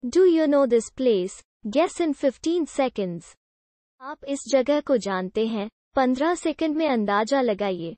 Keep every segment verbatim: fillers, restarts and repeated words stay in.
Do you know this place? Guess in fifteen seconds. आप इस जगह को जानते हैं, पंद्रह सेकंड में अंदाजा लगाइए.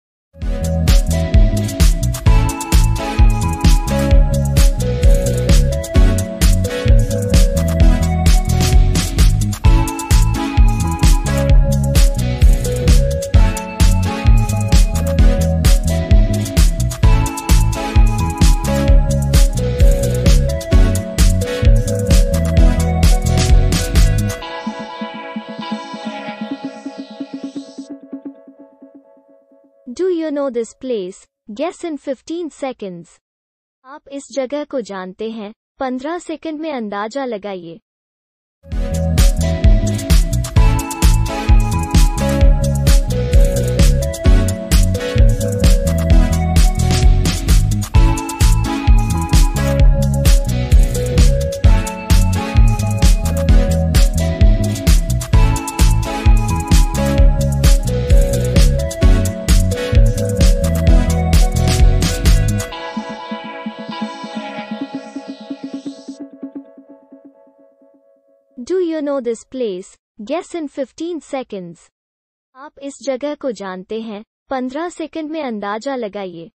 Do you know this place? Guess in fifteen seconds. आप इस जगह को जानते हैं, पंद्रह सेकंड में अंदाजा लगाइए. Do you know this place? Guess in fifteen seconds. आप इस जगह को जानते हैं, पंद्रह सेकंड में अंदाजा लगाइए.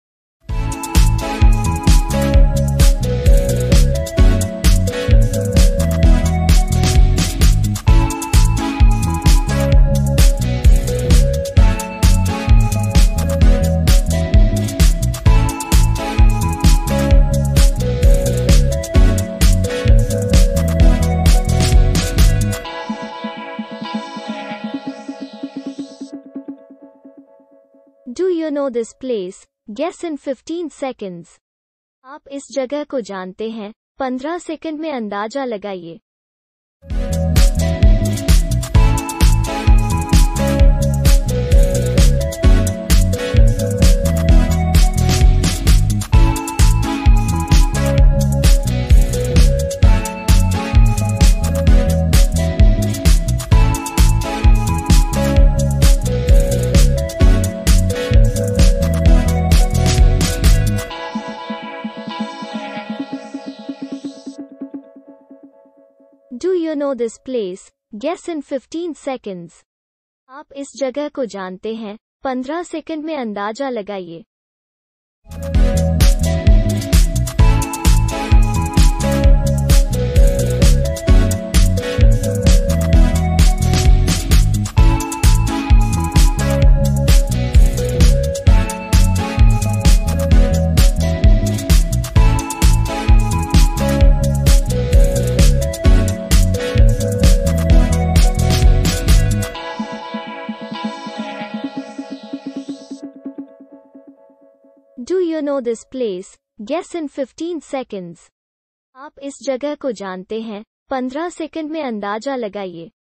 Do you know this place? Guess in fifteen seconds. आप इस जगह को जानते हैं, पंद्रह सेकंड में अंदाजा लगाइए. Do you know this place? Guess in fifteen seconds. आप इस जगह को जानते हैं, पंद्रह सेकंड में अंदाजा लगाइए. Do you know this place? Guess in fifteen seconds. आप इस जगह को जानते हैं, पंद्रह सेकंड में अंदाजा लगाइए.